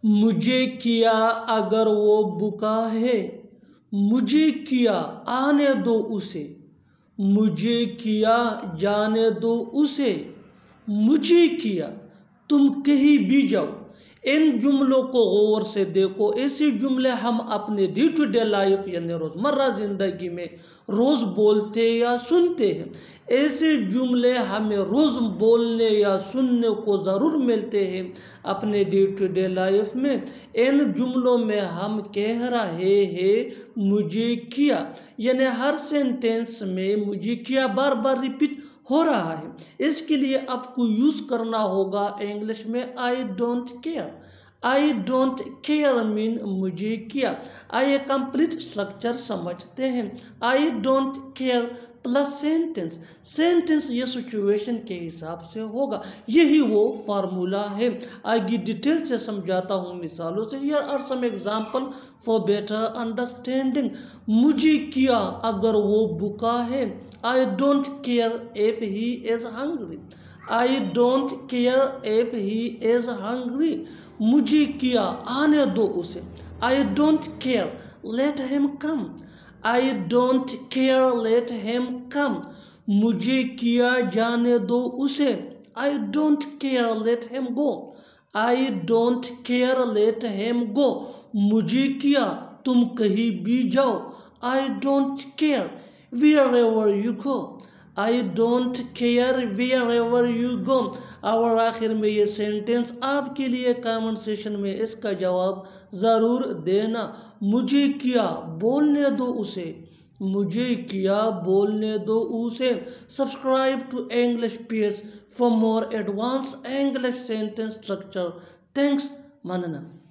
مجھے کیا اگر وہ بکا ہے، مجھے کیا آنے دو اسے، مجھے کیا جانے دو اسے، مجھے کیا تم کہیں بھی جاؤ۔ ان جملوں کو غور سے دیکھو۔ ایسے جملے ہم اپنے ڈے ٹو ڈے لائف یعنی روزمرہ زندگی میں روز بولتے یا سنتے ہیں۔ ایسے جملے ہمیں روز بولنے یا سننے کو ضرور ملتے ہیں اپنے ڈے ٹو ڈے لائف میں۔ ان جملوں میں ہم کہہ رہے ہیں مجھے کیا، یعنی ہر سینٹینس میں مجھے کیا بار بار ریپیٹ ہو رہا ہے۔ اس کے لیے آپ کو یوز کرنا ہوگا انگلش میں I don't care۔ I don't care mean مجھے کیا۔ آئیے کمپلیٹ سٹرکچر سمجھتے ہیں۔ I don't care plus sentence. Sentence یہ سچویشن کے حساب سے ہوگا، یہی وہ فارمولا ہے۔ آگے ڈیٹیل سے سمجھاتا ہوں مثالوں سے۔ Here are some example for better understanding۔ مجھے کیا اگر وہ بھوکا ہے۔ I don't care if he is hungry۔ I don't care if he is hungry۔ مجھے کیا آنے دو اسے۔ I don't care let him come۔ I don't care let him come۔ مجھے کیا جانے دو اسے۔ I don't care let him go۔ I don't care let him go۔ مجھے کیا تم کہیں بھی جاؤ۔ I don't care wherever you go۔ I don't care wherever you go۔ اور آخر میں یہ سینٹنس آپ کے لیے کامنٹ سیشن میں اس کا جواب ضرور دینا۔ مجھے کیا بولنے دو اسے۔ مجھے کیا بولنے دو اسے۔ Subscribe to English PS for more advanced English sentence structure۔ Thanks، مننا۔